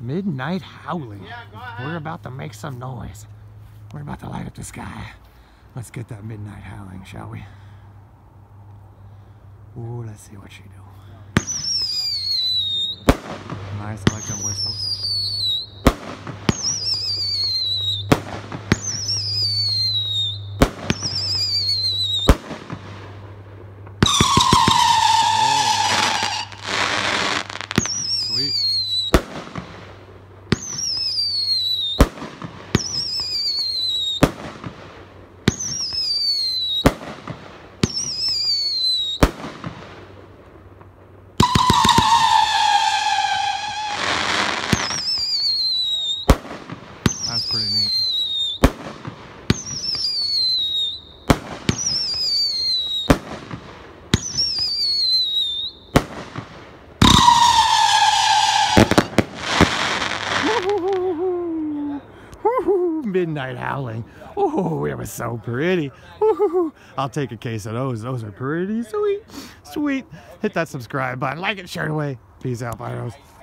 Midnight howling. We're about to make some noise. We're about to light up the sky. Let's get that midnight howling, shall we? Ooh, let's see what she do. Nice, like them whistles. Sweet. That's pretty neat. Midnight howling. Oh, it was so pretty. I'll take a case of those. Those are pretty sweet. Sweet. Hit that subscribe button. Like it, share it away. Peace out, bios.